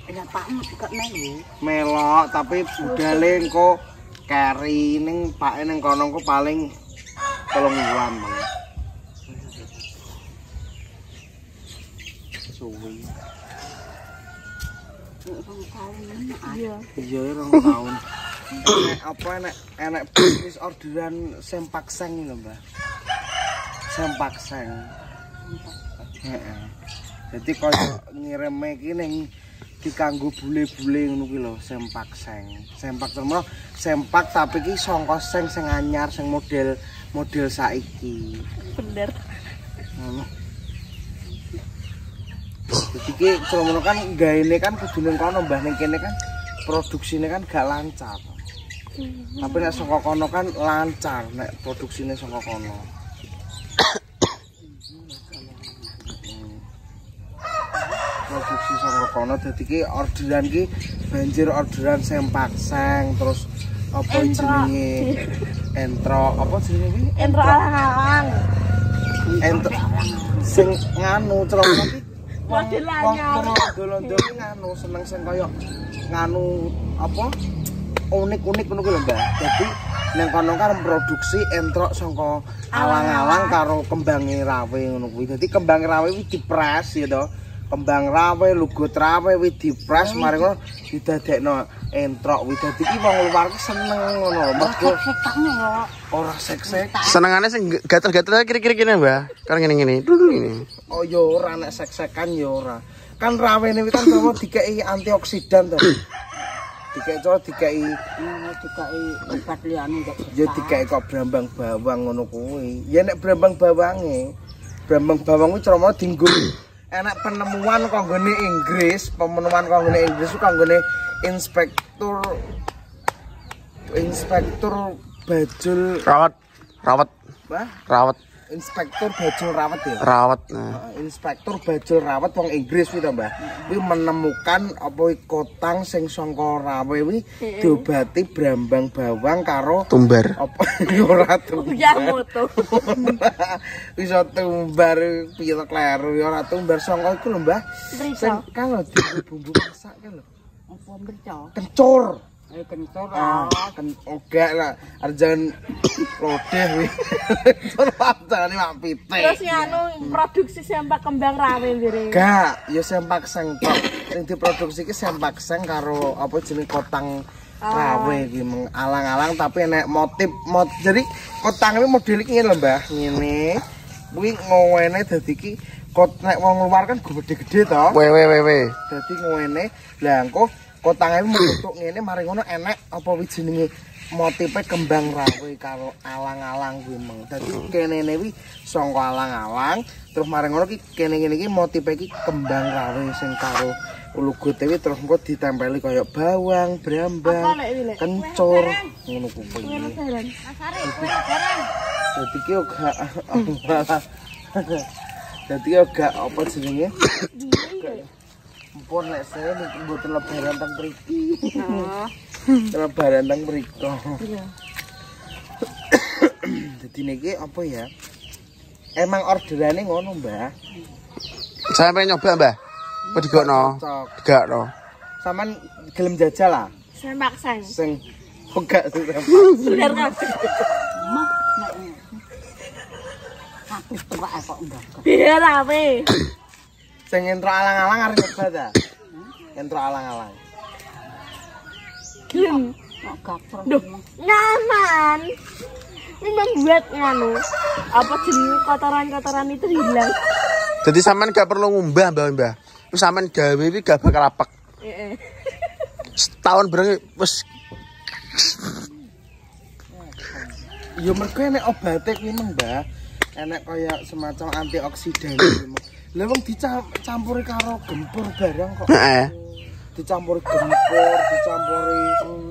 Ya Pak kok melu. Melok tapi budale engko keri ning pake ning kono engko paling 3 bulan. Suwi. Iya. Iya 2 tahun. Enek bisnis orderan sempak seng lho, Mbah. Sempak seng. Heeh. Dadi koyo ngireme iki ning dikanggo bule-bule ngono kuwi lho, sempak seng. Sempak terus sempak tapi iki saka seng sing anyar sing model saiki. Bener. Ngono. Jadi iki ceromono kan gaene kan kudu ning kono Mbah, ning kene kan produksine kan gak lancar. Tapi nek saka kono kan lancar nek produksine saka kono. Produksi saka kono dadi iki orderan iki banjir orderan sempak seng terus apa jenenge entro apa jenenge iki entro alang-alang entro sing nganu ceromono iki model anyar londo nganu seneng sing kaya nganu apa unik-unik ngono kuwi lho Mbak. Dadi ning kono kan produksi entrok saka alang-alang karo kembange rawe ngono kuwi. Dadi kembang rawe iki dipres ya to. Kembang rawe, lugut rawe kuwi dipres mari ngono didadekno entrok kuwi. Dadi iki wong luar ki seneng ngono lho. Mergo ora sek-sek. Senengane sing gatel-gatel kira-kira kene Mbak. Kan ngene-ngene. Ini. Oh ya ora nek sek-sekan ya ora. Kan rawene kuwi kan terus dikeki antioksidan to. Dikai obat liyane kok. Ya dikai kok brambang bawang ngono kuwi. Ya nek brambang bawange. Brambang bawang kuwi ceromono dienggo enak penemuan kanggone Inggris, penemuan kanggone Inggris kanggone inspektur bajul rawat. Bah? Rawat. Inspektur bajul rawat ya. Rawat. Nah. Inspektur bajul rawat wong Inggris kuwi to, Mbah. Kuwi menemukan apa kotang sing saka rawe kuwi diobati brambang bawang karo tumbar. Apa ora tumbar. Ya moto. Bisa tumbar piye to kleru ya ora tumbar saka iku lho, Mbah. Sing kan lho bumbu masak kan lho. Apa mrica? Kencur. Kencur kan oke lah arjan lodeh kuwi. Terus mak pitik. Terus nganu produksi sempak kembang rawe ndire. Gak, ya sempak seng tok. Sing diproduksi ki sempak seng karo apa jeneng kotang rawe iki alang-alang tapi nek motif jadi kotang iki model iki ngene lho, Mbah. Ngene. Kuwi ngowene dadi iki nek wong luar kan gede-gede to. Wewe. Dadi ngowene. Lah engko kotange bentuk ngene mari ngono enek apa wi jenenge motife kembang rawe karo alang-alang kuwi meng. Dadi kenene wi saka alang-alang terus mari ngono ki kene-kene iki motife iki kembang rawe sing karo lugote wi terus engko ditempeli kaya bawang, brambang, kencur ngono kuwi. Dadi ki gak apa jenenge? Mpun nek saya mboten lebaran teng mriki. Lebaran teng mriko. Iya. Dadi niki apa ya? Emang orderane ngono, Mbah. Saya pengen nyoba, Mbah. Apa digokno? Digakno. Saman gelem jajal lah. Sempak seng. Sing gak sempak. Bener kabeh. Aku tuwak kok Mbah. Biar rawe. Sing entro alang-alang arep nyoba ta? Entro alang-alang. Gelem. Duh, nyaman. Ini membuat nganu apa jenis kotoran-kotoran itu hilang. Jadi sampean gak perlu ngumbah, Mbah. Wis sampean gawe iki gak bakal apek. Heeh. Setahun bareng wis Ya mergo nek obate kuwi Mbah. Enek kaya semacam antioksidan kuwi. Lah wong dicampuri karo gempur barang kok. Heeh. Dicampuri gempur, dicampuri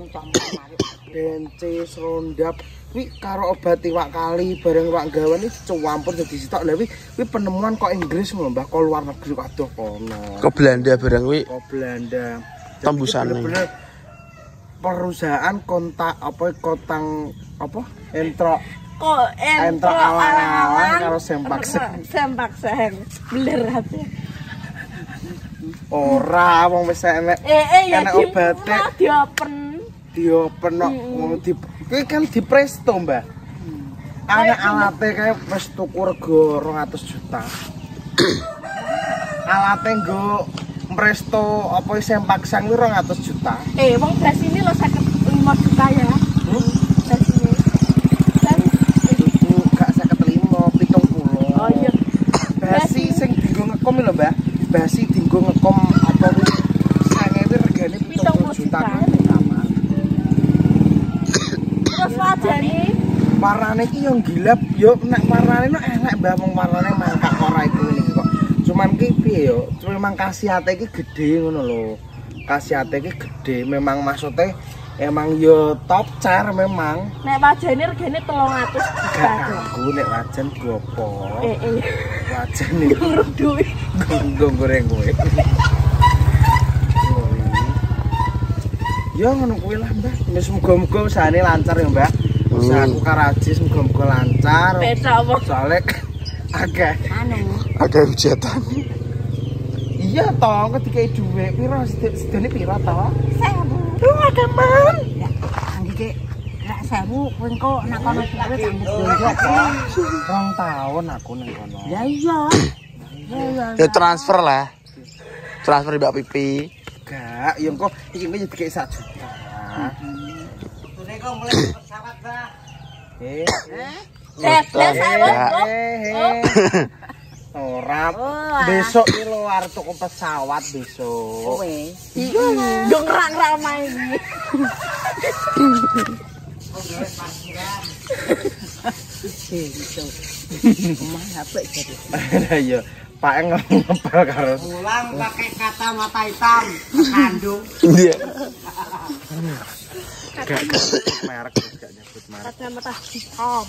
bencis, rondap. Kuwi karo obat iwak kali bareng iwak gawan iki dicampur dadi sitok. Lah kuwi penemuan kok Inggris lho, Mbah, kok luar negeri kadoh kono. Kok Belanda bareng kuwi. Kok Belanda. Tembusane. Perusahaan kontak apa kotang apa? Entro Entro alang-alang karo sempak seng. Sempak seng. Bener kabeh. Ora wong wis enek. Ya enek obate. Diopen kok kuwi kan dipresto, Mbah. Ana alate kae wis tuku rego 200 juta. Alate nggo mpresto apa sempak sang 200 juta. Wong beras ini lo 55 juta ya. Beras ini. Itu gak 55, 70. Oh iya. Basi sing dienggo ngekom lho, Mbah. Basi dienggo ngekom apa kuwi sange kuwi regane 70 juta. Terus wajane warnane iki yo gilap, yo nek warnane enak Mbah, wong warnane mangkak ora iku ngene kok. Cuman ki piye yo, memang khasiate iki gedhe ngono lho. Khasiate iki gedhe, memang maksudnya emang yo top chair memang. nek wajane regane 300 juta. Aku nek wajan gopo. Wajan iki Duit. goreng kowe. Yo ngono kuwi lah, Mbah. Wis muga-muga usahane lancar ya, Mbah. Usahaku karajis muga-muga lancar. Beda apa? Soale akeh Agak hujatan. iya toh ketika dhuwit pira sedene pira toh 1000. lu ada man Ya, anggike gak 1000 kowe engko nak kono duwe sambut bonjok. 2 tahun aku nang kono Ya iya. Ya transfer lah. Transfer Mbak Pipi. gak ya engko iki kowe dikek 1 juta sune kok mulai pesawat Mbak ora besok iki lho arep tuku pesawat besok Kowe. Iya. Yo ngerak-ngerak main iki. Omah apik jadi. Iya, Pak ngempel karo Pulang pakai kata mata hitam kandung. Iya. gak nyebut merek, gak nyebut merek. Kacamata hitam.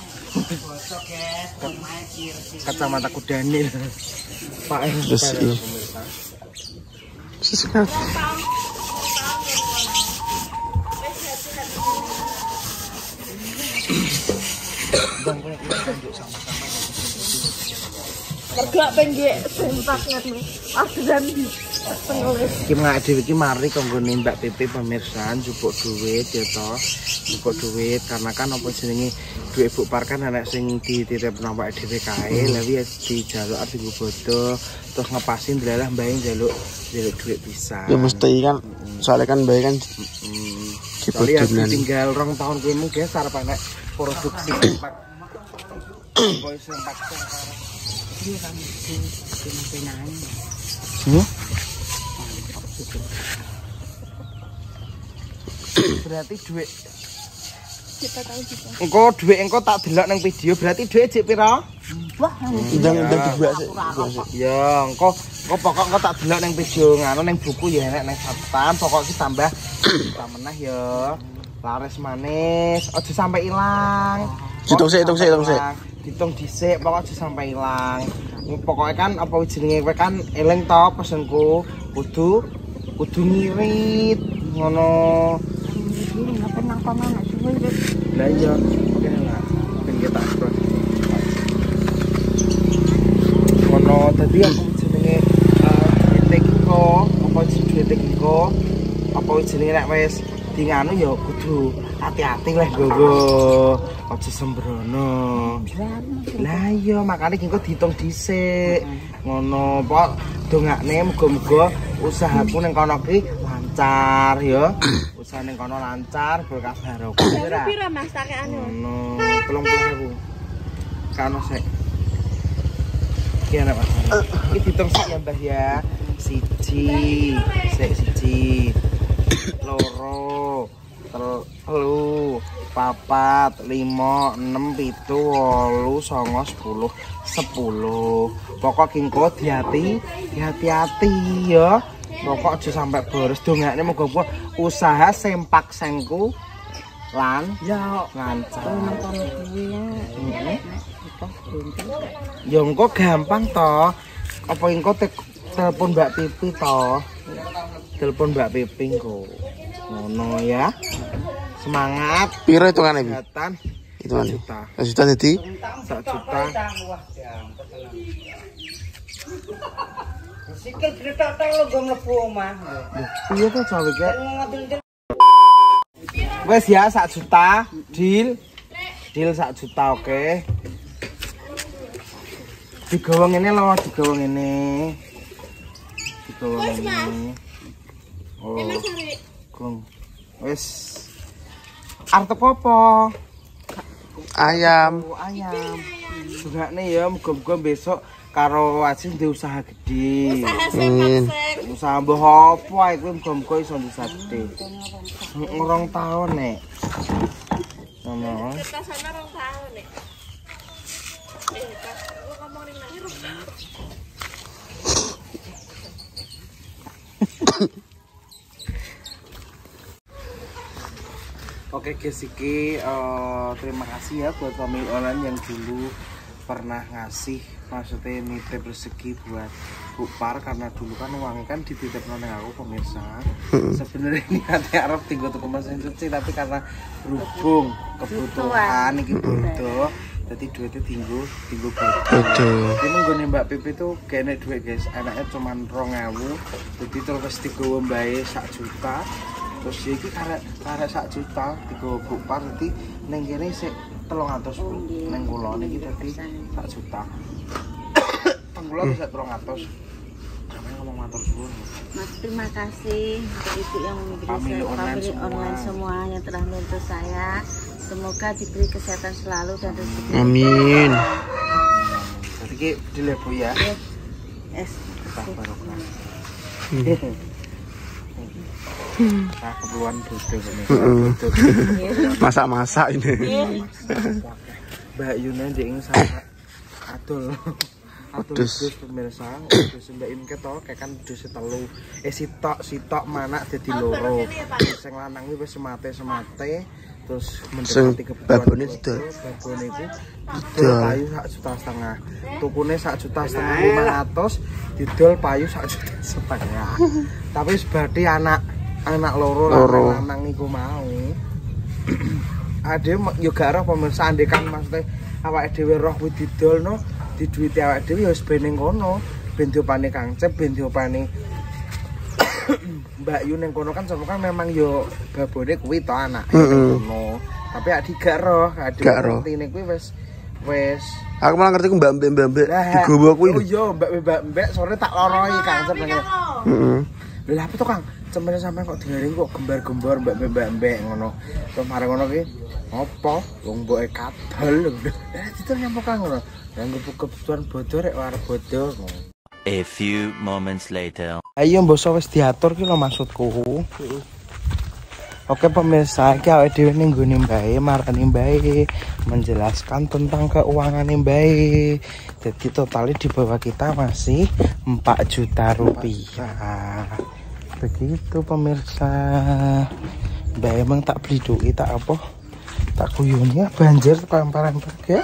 Kacamata Kudanil. Pak Terus iya. Sesuai. Kerja pengen sempaknya nih. Adan di penulis. Iki mak dhewe iki mari kanggo Mbak Pipi pemirsa njupuk duit ya toh. Njupuk duit karena kan apa jenenge duit Ibu Par kan anak sing dititip nang awake dhewe kae. Lah wi dijaluk arep nggo bodo terus ngepasin delalah mbae njaluk duit bisa. Ya mesti kan soalnya kan bayi kan Soalnya dibutuhkan. tinggal 2 tahun kuwi mungkin arep enek produksi sempak. Boy sempak. Dia kan penang. Berarti duit Kita tahu juga. engko duit engko tak delok nang video berarti duit cek pira? Wah, Ndang dibuat sih. Ya engko pokok engko tak delok nang video nganu nang buku ya enek nang catatan pokok iki tambah meneh ya. Laris manis, aja sampai ilang. Hitung sik. Ditung dhisik pokok aja sampai ilang. Pokoknya kan apa jenenge kowe kan eling to pesenku kudu ngirit ngono. ini ngapain nang kono nak duwe. Lah iya, oke lah. Ben kita aktor. Ngono tadi aku jenenge tekiko, apa jenenge tekiko? Apa jenenge nek wis di nganu ya kudu hati-hati lah gogo. Aja sembrono. Lah iya makane engko diitung dhisik. Ngono, Pak. Dongakne muga-muga usahaku ning kono ki lancar ya. Usaha ning kono lancar, berkah barokah ora. Pira Mas takekane? Ngono, 30.000. Kano sik. Iki ana Mas. Iki diitung sik ya Mbah ya. 1, sik 1. Loro, telu, 4, 5, 6, 7, 8, 9, 10, 10. Pokok engko hati-hati ya. Pokok aja sampai boros dongakne muga-muga usaha sempak sengku lan ya lancar. Ya engko gampang toh. Apa engko telepon Mbak Pipi toh? Telepon Mbak Pipi engko. Ngono ya. Semangat. Piro hitungane iki? Kesehatan. Hitungane. 1 juta. 1 juta dadi 1 juta. Sikil gretok-tok lo go mlebu omah. Iya to cawe kek. Wes ya 1 juta, deal. Deal 1 juta oke. Digawa ngene lho, digawa ngene. Digawa ngene. Oh. Kong. Wes. Arep apa? Ayam. Oh, ayam. Sugane ya muga-muga besok karo Asin duwe usaha gede. Amin. Usaha mbah apa ae kuwi muga-muga iso bisa gede. 2 tahun nek. Ngono. Sana 2 tahun nek. Pas gua ngomong ning nang. Oke guys, terima kasih ya buat family online yang dulu pernah ngasih maksudnya nitip rezeki buat Bupar karena dulu kan uangnya kan dititip nang aku pemirsa. Sebenarnya ini hati Arab tinggal tuh mesin cuci tapi karena berhubung kebutuhan iki butuh jadi duitnya tinggal butuh. Jadi menggone Mbak Pipi tuh kayaknya duit guys, anaknya cuma 2.000 jadi terus pasti gue bayar 1 juta. Terus iki karek 1 juta digo Bupar dadi ning kene sik 300 ning kula niki dadi 1 juta. Kula bisa 300. Sampai ngomong matur suwun. Mas, terima kasih untuk ibu yang memberi Family saya online semua yang telah membantu saya. Semoga diberi kesehatan selalu dan rezeki. Amin. Jadi ki dile Bu ya. Es. Barokah. Nah, keperluan dodo ini. Masak-masak ini. Mbak Yuna jeng sama adol. Adus pemirsa, adus Mbak Yun ketok kan dus telu. Sitok manak dadi loro. Sing lanang kuwi wis semate terus mendekati kebutuhan babone didol. Babone iku didol payu 1,5 juta. Tukune 1,5 juta 500, didol payu 1,5 juta. Tapi wis berarti anak loro lanang iku mau. Ade yo gak roh pemirsa andekan maksudnya awake dhewe roh kuwi didolno di duit awake dhewe ya wis ben ning kono. Ben diopane Kang Cep, ben diopane Mbak Yu ning kono kan sama kan memang yo babone kuwi to anake kono. Tapi ade gak roh, ade ngertine kuwi wis Aku malah ngerti ku mbak-mbak digowo kuwi. Oh iya, mbak-mbak sore tak loroi Kang Cep ngene. Heeh. Lha apa to Kang? Cemene sampean kok digaring kok gembar-gembar mbak-mbak ngono. Terus mari ngono ki apa? Wong mboke kadal. Lah itu nyapa Kang ngono. Yang kebutuhan bodoh rek arep bodoh. A few moments later. Ayo mbok wis diatur ki lho maksudku. Oke pemirsa, iki awake dhewe ning nggone mbae marani mbae menjelaskan tentang keuangan mbae. Jadi totalnya di bawah kita masih 4 juta rupiah. Begitu pemirsa. Mbak emang tak beli duit tak apa? Tak kuyunya banjir pamparan guys.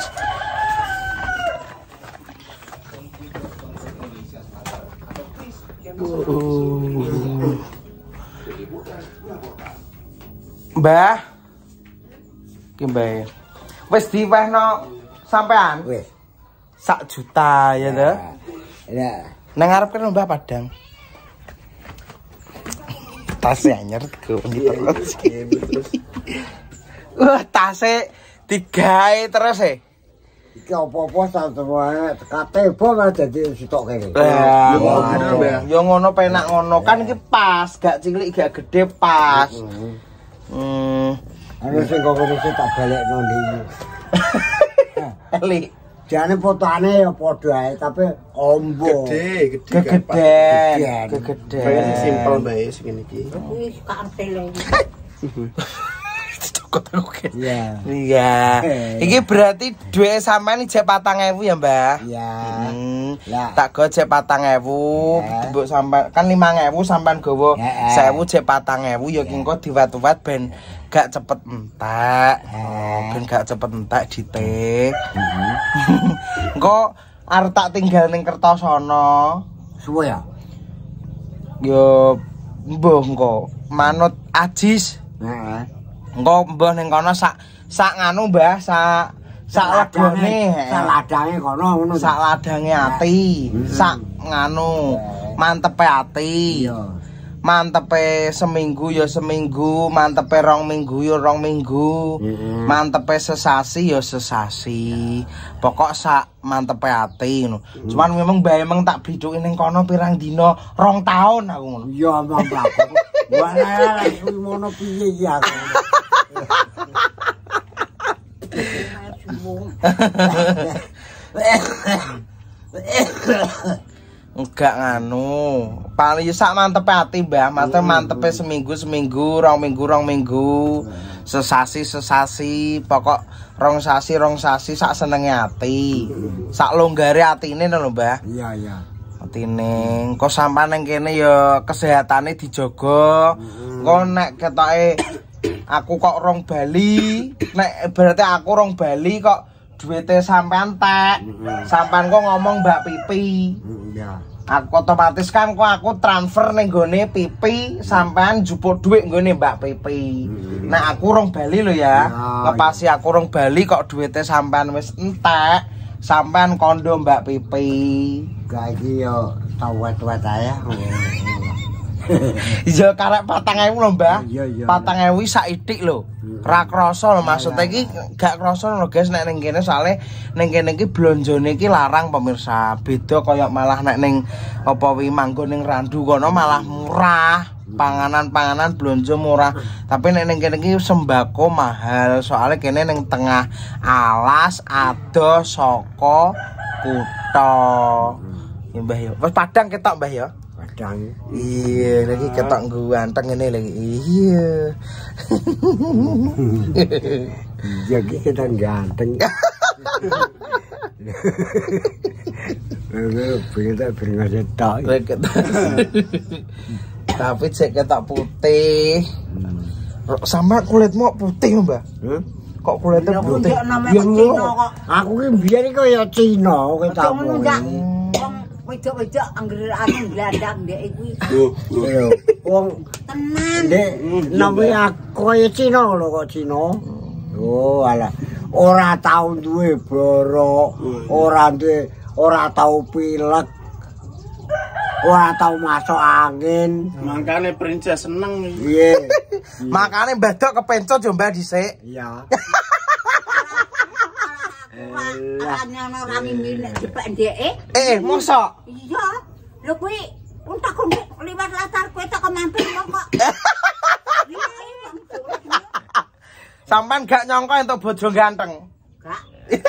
Mbah. Ki Mbah. Wis diwehno sampean? Wis. 1 juta ya to? Ya. Nang ngarep kan Mbah Padang. Tase anyar terus. Wah, tase digawe terus e. Iki apa-apa sampeyan katebo malah dadi sitok kene. Ya ngono penak ngono kan iki pas, gak cilik gak gede pas. Ana sing kok iki tak balekno iki. Eli jane fotone ya padha ae tapi ombo. Gede. Simpel bae sing iki. Wih, kartel lagi. Iya. Iya. Iki berarti duit sampean jek 4.000 ya, Mbah? Iya. Lah, tak go jek 4.000, mbok sampean kan 5.000 sampean gowo 1.000 jek 4.000 ya engko diwat-wat ben gak cepet entek. Ben gak cepet entek ditik. Engko arep tak tinggal ning Kertosono. Suwe ya? Yo mbuh engko manut Ajis. Heeh. Engko mbah ning kono sak nganu Mbah, sak legone. Sak ladange kono ngono. Sak ladange ati. Sak nganu. Mantepe ati. Iya. Mantepe seminggu ya seminggu, mantepe 2 minggu ya 2 minggu. Mantepe sesasi ya sesasi. Pokok sak mantepe ati ngono. Cuman memang bae emang tak biduki ning kono pirang dina 2 tahun aku ngono. Iya, Mbak. Wala kuwi mono piye ya. Enggak nganu. Paling sak mantepe ati, Mbah. Mantepe seminggu, 2 minggu. Sesasi. Pokok 2 sasi sak senenge ati. Sak longgare atine lho, Mbah. Iya. Atine. Kok sampean nang kene ya kesehatane dijaga. Kok nek ketoke aku kok rong bali, nek berarti aku rong bali kok duwite sampean tek. Sampean kok ngomong Mbak Pipi. Iya. Aku otomatis kan kok aku transfer ning gone Pipi, sampean jupuk dhuwit nggone Mbak Pipi. Nah, aku rong bali lho ya. Ngepasi aku rong bali kok duwite sampean wis entek, sampean kondo Mbak Pipi. Gak iki yo tau wet-wet ae. Iya karek 4.000 lho, Mbah. Iya. 4.000 sak itik lho. Ra krasa lho maksudnya iki gak krasa lho guys nek ning kene soalé ning kene iki blonjone iki larang pemirsa. Beda kaya malah nek ning apa wi manggon ning Randu kono malah murah. Panganan blonjo murah. Tapi nek ning kene iki sembako mahal soalé kene ning tengah alas adoh saka kutha. Ya Mbah ya. Wis padang ketok Mbah ya. Padang. Iya, lagi ketok ganteng ini lagi. Iya. Iya kita ganteng. Kita beringat cetak. Tapi cek ketok putih. Sama kulitmu putih, Mbak. Kok kulitnya putih? Namanya Cina kok. Aku ki biyen iki kaya Cina ketok. Wedok-wedok anggere anu glandang ndek iki. Lho, wong Tenan. ndek nami aku kaya Cina lho kok Cina. Oh, alah. Ora tau duwe borok, ora tau pilek. Ora tau masuk angin. Makane princess seneng iki. Iya. Makane mbadok kepencot yo Mbak dhisik. Iya. Ana ora ngene dipek ndeke. Mosok. Iya. Lho kuwi untak liwat latar kowe tak mampir kok. Sampean gak nyangka entuk bojo ganteng. Gak.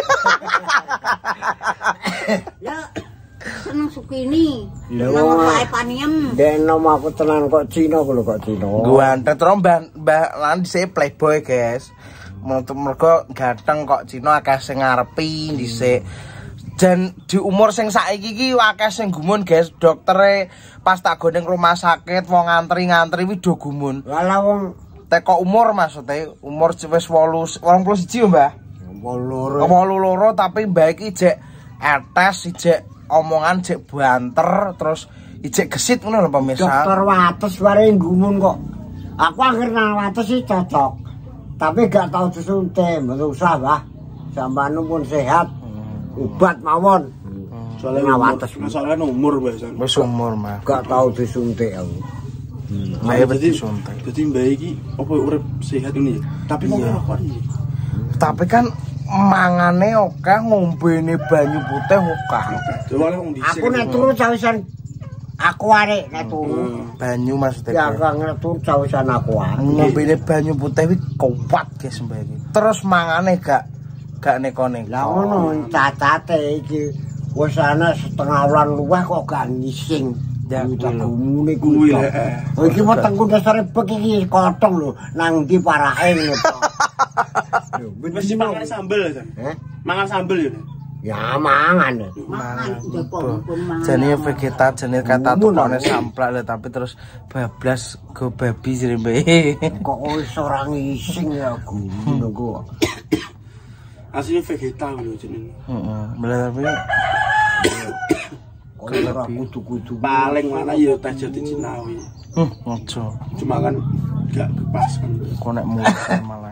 Ya seneng Sukini. Nama Pak Paniem. Den nama aku tenan kok Cina lho kok Cina. Ganteng terus Mbak lan dhisik playboy, guys. Mergo ganteng kok Cina akeh sing ngarepi dhisik. Dan di umur sing saiki iki akeh sing gumun, guys. Doktere pas tak go ning rumah sakit wong ngantri kuwi do gumun. Lah wong teko umur maksudnya umur wis 81 Mbah. 82 tapi Mbah iki jek etes jek omongan jek banter terus ijek gesit ngono lho pemirsa. Dokter wates bare gumun kok. Aku akhir nang wates sih cocok. Tapi gak tau disuntik, mboten usah, Mbah. Sampeyan pun sehat. Obat mawon. Soale wates Masalah umur biasa. Wis umur mah. gak tau disuntik aku. Mbah wis disuntik. Dadi Mbah iki apa urip sehat ini ya. Tapi kok rokok iki. Tapi kan mangane oke, ngombene banyu putih oke. Coba wong dhisik. Aku nek turu sawisan aku arek nek turu. Banyu maksudnya. Ya aku nek turu sawisan aku arek. Ngombene banyu putih kuwi kuat guys Mbah iki. Terus mangane gak neko-neko. Lah ngono cacate iki wis ana setengah wulan luwih kok gak ngising. Ya gumune kuwi. Oh iki wetengku dasare bek iki kotong lho nang ndi parake ngono to. Wis mangan sambel ya, San? Mangan sambel ya. Ya mangan. Mangan Jepang mangan. Jane vegeta jane kata tukone samplak lho tapi terus bablas go babi jare Mbah. Kok wis ora ngising ya ngono kok. Asline vegeta lho jenenge. Heeh, tapi Kok ora kudu-kudu Paling mana ya teh jati Cinawi. ojo. Cuma kan gak pas kan. Kok nek muter malah.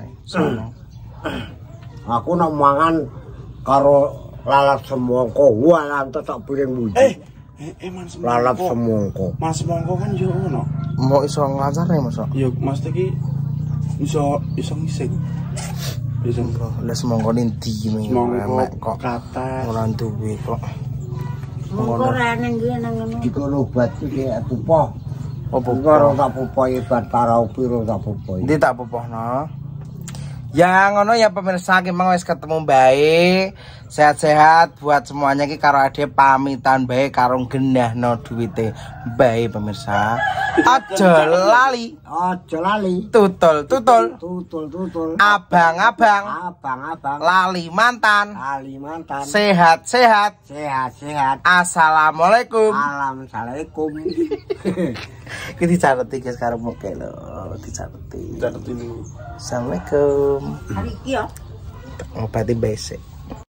Aku nak mangan karo lalat semongko walan tak piring muji. Mas lalap semongko. Mas Mongko kan yo ono. Mau iso nglancarne Mas. Yo Mas iki iso ngising. Iso Lah semongko ndi Mongko kok kata ora duwe kok. Mongko rene nggih nang ngono. Dikono obat iki pupoh. Apa Karo tak pupoh ibat parau piro tak pupoh. Ndi tak popohno. Ya ngono ya pemirsa, ki mang wis ketemu bae. Sehat-sehat buat semuanya ki karo ade pamitan bae karo gendahno duwite bae pemirsa. Aja lali. Aja lali. Tutul. Tutul. Abang-abang. Abang-abang. Lali mantan. Kalimantan. Sehat-sehat. Sehat-sehat. Assalamualaikum. Assalamualaikum. Ki dicareti guys karo moke lho, dicareti. catet ini. Assalamualaikum. Hari iki ya. Ngobati besek.